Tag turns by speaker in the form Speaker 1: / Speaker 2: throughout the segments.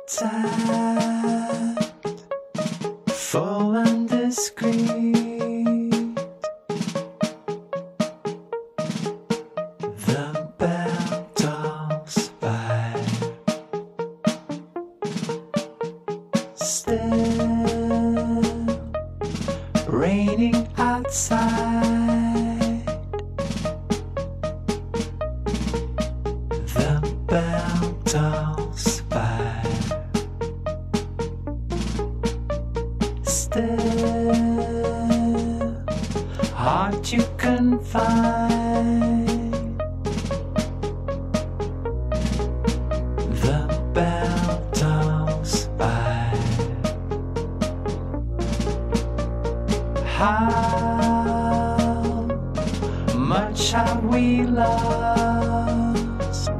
Speaker 1: sad, full and discreet. The bell tolls 5. Still raining outside. The bell tolls 5. Still heart you can find. The bell tolls 5. How much have we lost?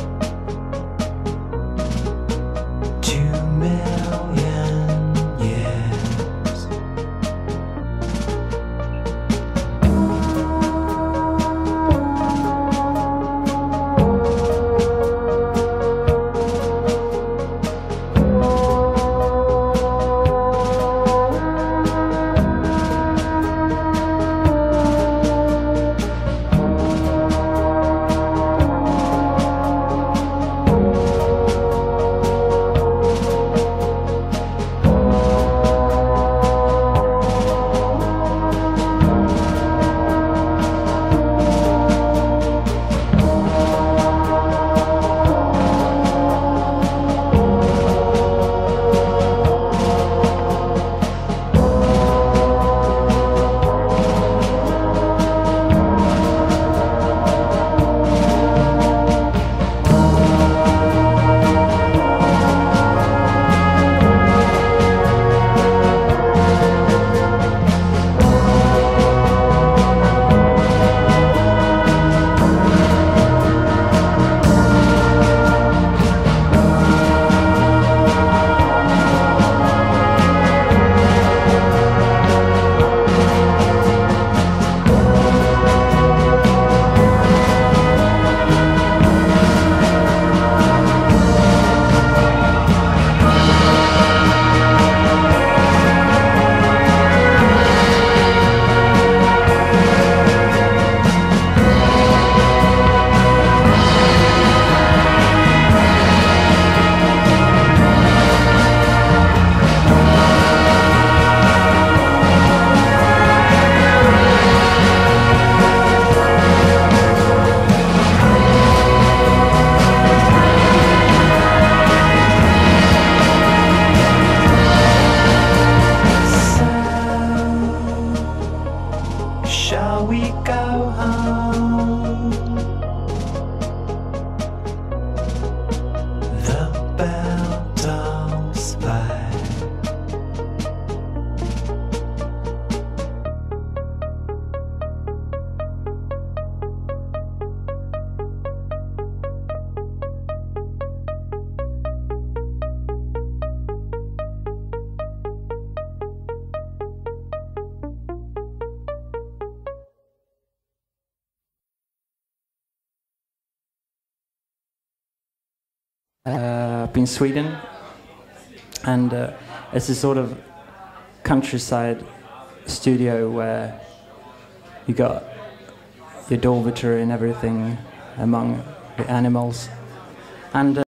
Speaker 1: 2 million years. Shall we go home? The bell tolls 5.
Speaker 2: Up in Sweden, and it's a sort of countryside studio where you got your dormitory and everything among the animals, and